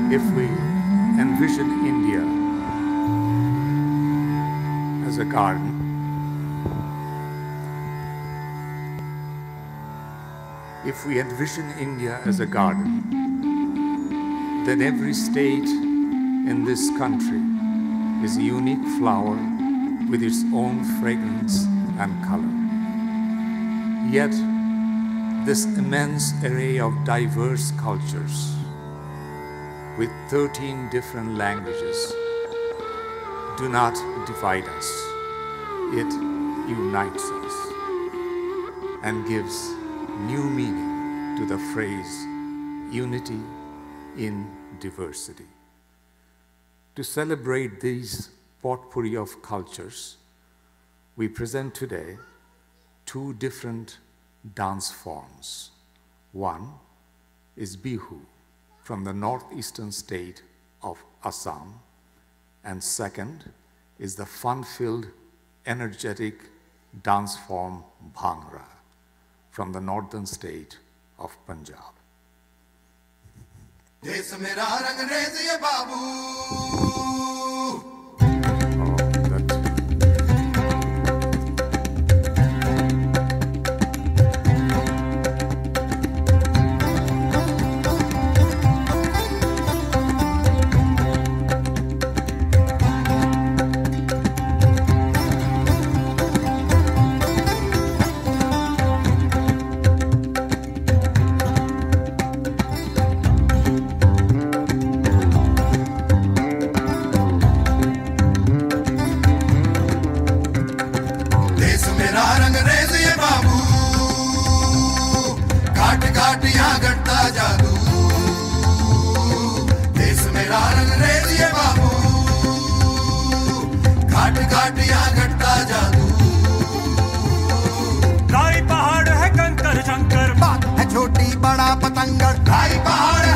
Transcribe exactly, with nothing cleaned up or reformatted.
if we envision India as a garden, if we envision India as a garden, then every state in this country is a unique flower with its own fragrance and color. Yet, this immense array of diverse cultures with thirteen different languages do not divide us. It unites us and gives new meaning to the phrase unity in diversity. To celebrate these potpourri of cultures, we present today two different dance forms. One is Bihu from the northeastern state of Assam, and second is the fun-filled, energetic dance form Bhangra from the northern state of Punjab. देश मेरा रंगरेज ये बाबू छोटी बड़ा पतंगड़, भाई पहाड़